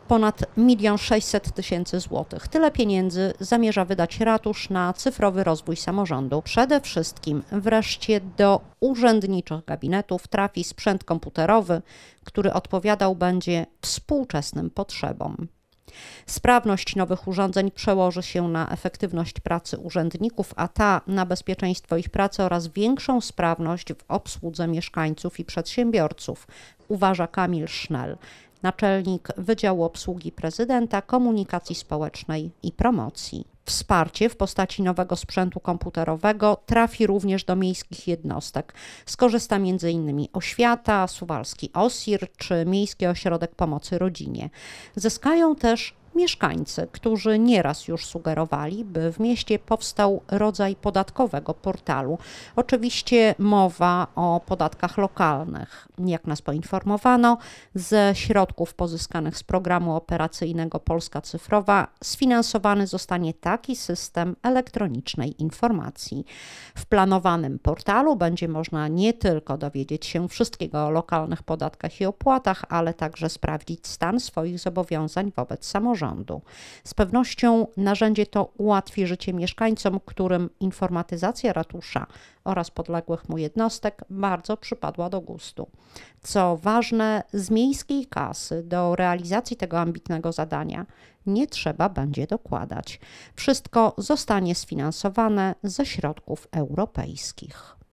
ponad 1 600 000 złotych. Tyle pieniędzy zamierza wydać ratusz na cyfrowy rozwój samorządu. Przede wszystkim wreszcie do urzędniczych gabinetów trafi sprzęt komputerowy, który odpowiadał będzie współczesnym potrzebom. Sprawność nowych urządzeń przełoży się na efektywność pracy urzędników, a ta na bezpieczeństwo ich pracy oraz większą sprawność w obsłudze mieszkańców i przedsiębiorców, uważa Kamil Sznel, naczelnik Wydziału Obsługi Prezydenta, Komunikacji Społecznej i Promocji. Wsparcie w postaci nowego sprzętu komputerowego trafi również do miejskich jednostek. Skorzysta m.in. Oświata, Suwalski OSIR czy Miejski Ośrodek Pomocy Rodzinie. Zyskają też mieszkańcy, którzy nieraz już sugerowali, by w mieście powstał rodzaj podatkowego portalu. Oczywiście mowa o podatkach lokalnych. Jak nas poinformowano, ze środków pozyskanych z programu operacyjnego Polska Cyfrowa sfinansowany zostanie taki system elektronicznej informacji. W planowanym portalu będzie można nie tylko dowiedzieć się wszystkiego o lokalnych podatkach i opłatach, ale także sprawdzić stan swoich zobowiązań wobec samorządu. Z pewnością narzędzie to ułatwi życie mieszkańcom, którym informatyzacja ratusza oraz podległych mu jednostek bardzo przypadła do gustu. Co ważne, z miejskiej kasy do realizacji tego ambitnego zadania nie trzeba będzie dokładać. Wszystko zostanie sfinansowane ze środków europejskich.